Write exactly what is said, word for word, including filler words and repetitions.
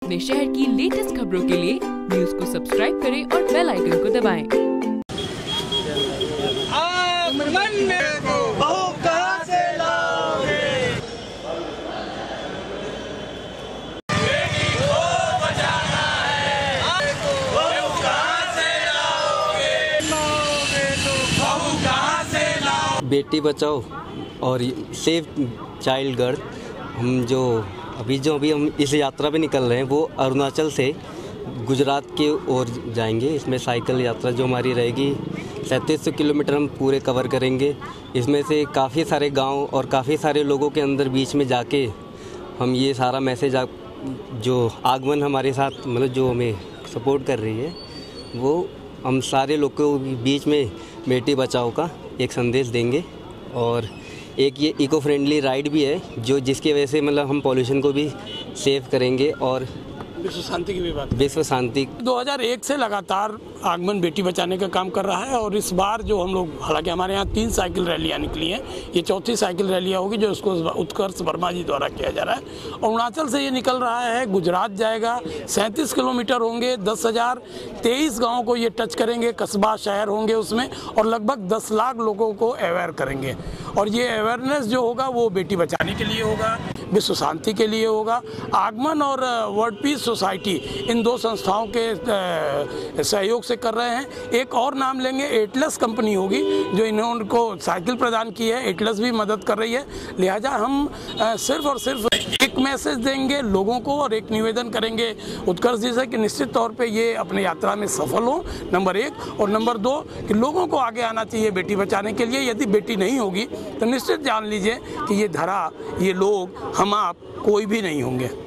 अपने शहर की लेटेस्ट खबरों के लिए न्यूज को सब्सक्राइब करें और बेल आइकन को दबाएं। बेटी बचाओ और सेव चाइल्ड गर्ल, हम जो अभी जो अभी हम इस यात्रा पे निकल रहे हैं वो अरुणाचल से गुजरात के ओर जाएंगे। इसमें साइकिल यात्रा जो हमारी रहेगी सैंतीस सौ किलोमीटर हम पूरे कवर करेंगे। इसमें से काफ़ी सारे गांव और काफ़ी सारे लोगों के अंदर बीच में जाके हम ये सारा मैसेज जो आगमन हमारे साथ मतलब जो हमें सपोर्ट कर रही है वो हम सारे लोगों के बीच में बेटी बचाओ का एक संदेश देंगे। और एक ये इको फ्रेंडली राइड भी है जो जिसकी वजह से मतलब हम पॉल्यूशन को भी सेव करेंगे और विश्व शांति की भी बात विश्व शांति दो हज़ार एक से लगातार आगमन बेटी बचाने का काम कर रहा है। और इस बार जो हम लोग, हालांकि हमारे यहाँ तीन साइकिल रैलियाँ निकली हैं, ये चौथी साइकिल रैलियाँ होगी जो इसको उत्कर्ष वर्मा जी द्वारा किया जा रहा है। अरुणाचल से ये निकल रहा है, गुजरात जाएगा, सैंतीस किलोमीटर होंगे, दस हज़ार तेईस गाँव को ये टच करेंगे, कस्बा शहर होंगे उसमें, और लगभग दस लाख लोगों को अवेयर करेंगे। और ये अवेयरनेस जो होगा वो बेटी बचाने के लिए होगा, विश्व शांति के लिए होगा। आगमन और वर्ल्ड पीस सोसाइटी इन दो संस्थाओं के सहयोग से कर रहे हैं। एक और नाम लेंगे, एटलस कंपनी होगी जो इन्होंने को साइकिल प्रदान की है, एटलस भी मदद कर रही है। लिहाजा हम सिर्फ और सिर्फ एक मैसेज देंगे लोगों को और एक निवेदन करेंगे उत्कर्ष जी से कि निश्चित तौर पे ये अपने यात्रा में सफल हो, नंबर एक। और नंबर दो कि लोगों को आगे आना चाहिए बेटी बचाने के लिए। यदि बेटी नहीं होगी तो निश्चित जान लीजिए कि ये धरा, ये लोग, हम आप कोई भी नहीं होंगे।